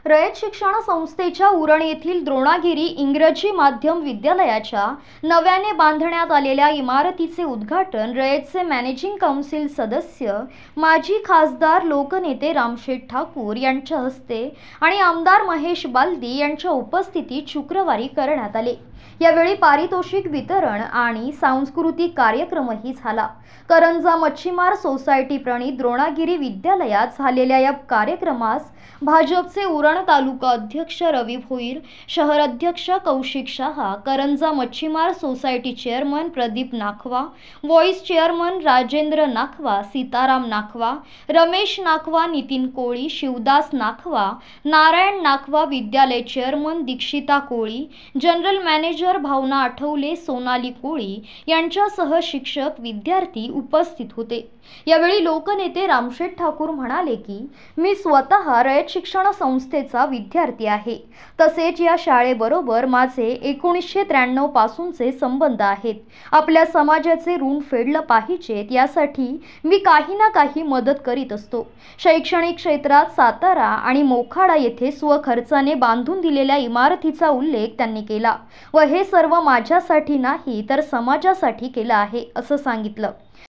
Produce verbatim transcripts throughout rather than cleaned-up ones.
रयत शिक्षण संस्थेच्या उरण येथील द्रोणागिरी इंग्रजी माध्यम विद्यालयाच्या नव्याने बांधण्यात आलेल्या इमारतीचे उद्घाटन रयतचे मॅनेजिंग काउन्सिल सदस्य माजी खासदार लोकनेते रामशेठ ठाकूर यांच्या हस्ते आणि आमदार महेश बालदी यांच्या उपस्थितीत शुक्रवारी करण्यात आले। यावेळी पारितोषिक वितरण आणि सांस्कृतिक कार्यक्रमही झाला। करंजा मच्छीमार सोसायटी प्रणीत द्रोणागिरी विद्यालयात झालेल्या या कार्यक्रमास भाजपचे उरण तालुका अध्यक्ष रवी भोईर, शहर अध्यक्ष कौशिक शहा, करंजा मच्छीमार society chairman Pradeep Nakhwa, vice chairman Rajendra Nakhwa, Sitaram Nakhwa, Ramesh Nakhwa, Nitin Koli, Shivdas Nakhwa, Narayan Nakhwa, विद्यालय chairman Dikshita Koli, general manager Bhavana Athavale, Sonali Koli यांच्यासह शिक्षक विद्यार्थी उपस्थित होते। यावेळी लोकनेते रामशेठ ठाकूर म्हणाले की मी स्वतः रयत शिक्षण संस्थेचा विद्यार्थी आहे, तसेच या शाळेबरोबर माझे एकोणीसशे त्र्याण्णव पासूनचे संबंध आहेत। आपल्या समाजाचे ऋण फेडलं पाहिजेत यासाठी मी काही ना काही मदत करीत असतो। शैक्षणिक क्षेत्रात सातारा आणि मोखाडा येथे स्वखर्चाने बांधून दिलेल्या इमारतीचा उल्लेख त्यांनी केला व हे सर्व माझ्यासाठी नाही तर समाजासाठी केलं आहे असं सांगितलं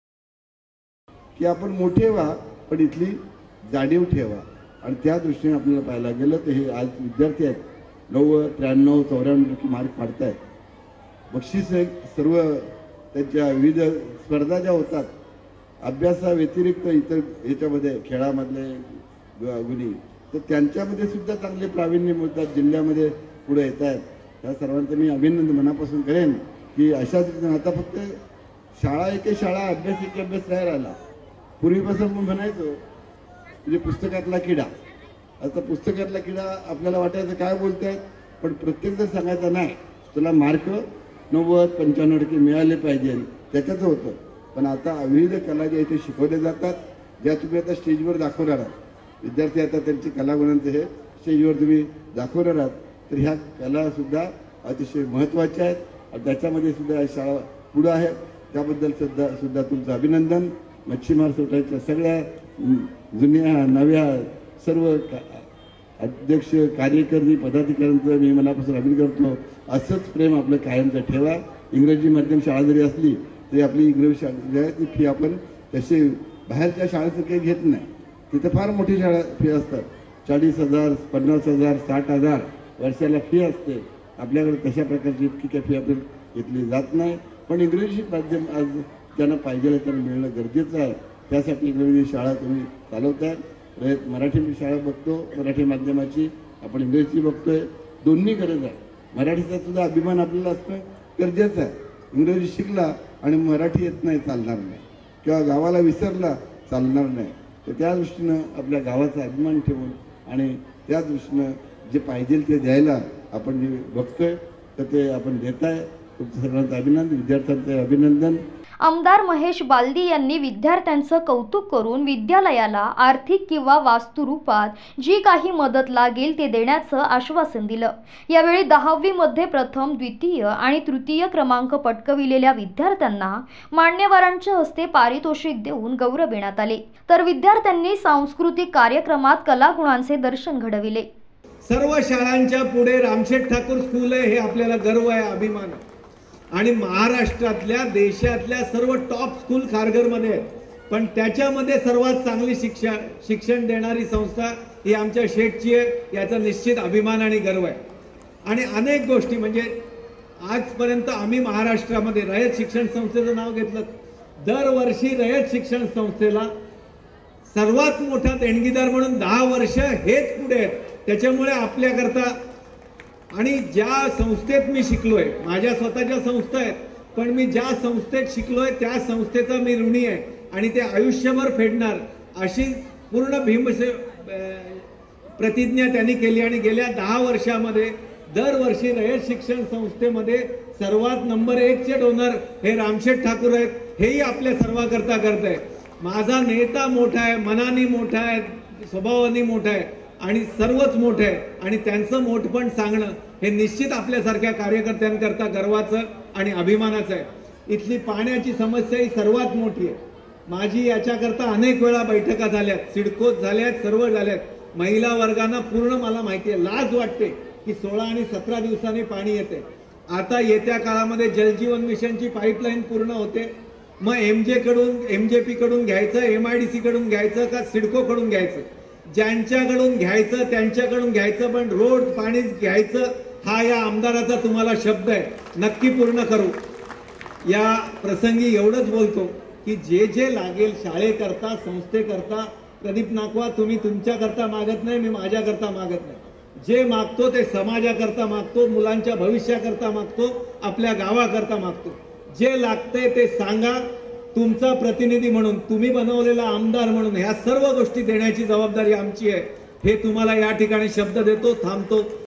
की आपण मोठे व्हा पण इथली जाणीव ठेवा आणि त्या दृष्टीने आपल्याला पाहायला गेलं तर हे आज विद्यार्थी आहेत नव्वद त्र्याण्णव चौऱ्याण्णव टक्के मार्क पाडतायत। बक्षीस सर्व त्यांच्या विविध स्पर्धा ज्या होतात अभ्यासाव्यतिरिक्त इतर ह्याच्यामध्ये खेळामधले गुणी तर त्यांच्यामध्ये सुद्धा चांगले प्रावीण्य मिळतात, जिल्ह्यामध्ये पुढे येत आहेत। त्या सर्वांचं मी अभिनंदन मनापासून करेन की अशाच आता फक्त शाळा एके शाळा अभ्यास एके अभ्यास नाही राहिला। पूर्वीपासून मी म्हणायचो म्हणजे पुस्तकातला किडा, आता पुस्तकातला किडा आपल्याला वाटायचं काय बोलतायत पण प्रत्येक जर सांगायचा नाही तुला मार्क नव्वद पंच्याण्णव टक्के मिळाले पाहिजे त्याच्याच होतं। पण आता विविध कला ज्या इथे शिकवल्या जातात ज्या तुम्ही आता स्टेजवर दाखवणार आहात, विद्यार्थी आता त्यांची कलागुणांचं हे स्टेजवर तुम्ही दाखवणार आहात तर ह्या कलासुद्धा अतिशय महत्त्वाच्या आहेत आणि त्याच्यामध्ये सुद्धा शाळा पुढं आहे। त्याबद्दल सुद्धा सुद्धा तुमचं अभिनंदन। मच्छीमार सोसायटीच्या सगळ्या जुन्या नव्या सर्व अध्यक्ष कार्यकर्ते पदाधिकाऱ्यांचं मी मनापासून अभिनंदन करतो। असंच प्रेम आपलं कायमचं ठेवा। इंग्रजी माध्यम शाळा जरी असली तरी आपली इंग्रजी शाळा ती फी आपण तसे बाहेरच्या शाळेचं काही घेत नाही, तिथे फार मोठी शाळा फी असतात, चाळीस हजार पन्नास हजार साठ हजार वर्षाला फी असते। आपल्याकडे तशा प्रकारची इतकी काही फी आपण घेतली जात नाही। पण इंग्रजी माध्यम आज त्यांना पाहिजे त्यांना मिळणं गरजेचं आहे, त्यासाठी इंग्रजी शाळा तुम्ही चालवताय। रयत मराठी शाळा बघतो, मराठी माध्यमाची आपण इंग्रजी बघतोय, दोन्ही गरज आहे। मराठीचा सुद्धा अभिमान आपल्याला असणं गरजेचं आहे। इंग्रजी शिकला आणि मराठी येत नाही चालणार नाही किंवा गावाला विसरला चालणार नाही, तर त्या दृष्टीनं आपल्या गावाचा अभिमान ठेवून आणि त्या दृष्टीनं जे पाहिजे ते द्यायला आपण जे बघतोय तर ते आपण देत आहे। तुमचं सर्वांचं अभिनंदन, विद्यार्थ्यांचं अभिनंदन। आमदार महेश बालदी यांनी विद्यार्थ्यांचं कौतुक करून विद्यालयाला आर्थिक किंवा वास्तू रूपात जी काही मदत लागेल ते देण्याचं आश्वासन दिलं। यावेळी दहावी मध्ये प्रथम, द्वितीय आणि तृतीय क्रमांक पटकविलेल्या विद्यार्थ्यांना मान्यवरांच्या हस्ते पारितोषिक देऊन गौरविण्यात आले, तर विद्यार्थ्यांनी सांस्कृतिक कार्यक्रमात कलागुणांचे दर्शन घडविले। सर्व शाळांच्या पुढे रामशेठ ठाकूर स्कूल आहे हे आपल्याला गर्व आहे, अभिमान आहे आणि महाराष्ट्रातल्या देशातल्या सर्व टॉप स्कूल खारघरमध्ये आहेत, पण त्याच्यामध्ये सर्वात चांगली शिक्षण शिक्षण देणारी संस्था ही आमच्या शेठची आहे, याचा निश्चित अभिमान आणि गर्व आहे। आणि अनेक गोष्टी म्हणजे आजपर्यंत आम्ही महाराष्ट्रामध्ये रयत शिक्षण संस्थेचं नाव घेतलं, दरवर्षी रयत शिक्षण संस्थेला सर्वात मोठा देणगीदार म्हणून दहा वर्ष हेच पुढे आहेत। त्याच्यामुळे आपल्याकरता आणि ज्या संस्थेत मी शिकलोय, माझ्या स्वतःच्या संस्था आहेत, पण मी ज्या संस्थेत शिकलोय त्या संस्थेचा मी ऋणी आहे आणि ते आयुष्यभर फेडणार अशी पूर्ण भीमसे प्रतिज्ञा त्यांनी केली। आणि गेल्या दहा वर्षामध्ये दरवर्षी रयत शिक्षण संस्थेमध्ये सर्वात नंबर एकचे डोनर हे रामशेठ ठाकूर आहेत, हेही आपल्या सर्वांकरता करत आहे। माझा नेता मोठा आहे, मनाने मोठा आहे, स्वभावाने मोठा आहे आणि सर्वच मोठे आहे आणि त्यांचं मोठपण सांगणं हे निश्चित आपल्यासारख्या कार्यकर्त्यांकरता गर्वाचं आणि अभिमानाचं आहे। इथली पाण्याची समस्या ही सर्वात मोठी आहे। माझी याच्याकरता अनेक वेळा बैठका झाल्यात, सिडकोत झाल्यात, सर्व झाल्यात, महिला वर्गांना पूर्ण मला माहिती आहे, लाज वाटते की सोळा आणि सतरा दिवसांनी पाणी येते. आता येत्या काळामध्ये जलजीवन मिशनची पाईपलाईन पूर्ण होते. मग एमजे कडून एमजेपी कडून घ्यायचं, एमआयडीसी कडून घ्यायचं का सिडको कडून घ्यायचं, ज्यांच्याकडून घ्यायचं त्यांच्याकडून घ्यायचं, पण रोड पाणी घ्यायचं हा या आमदाराचा तुम्हाला शब्द आहे, नक्की पूर्ण करू. या प्रसंगी एवढंच बोलतो की जे जे लागेल शाळेकरता, संस्थेकरता, प्रदीप नाकवा तुम्ही तुमच्याकरता मागत नाही, मी माझ्याकरता मागत नाही. जे मागतो ते समाजाकरता मागतो, मुलांच्या भविष्याकरता मागतो, आपल्या गावाकरता मागतो. जे लागतंय ते सांगा. तुमचा प्रतिनिधी म्हणून, तुम्ही बनवलेला आमदार म्हणून ह्या सर्व गोष्टी देण्याची जबाबदारी आमची आहे. हे तुम्हाला या ठिकाणी शब्द देतो. थांबतो.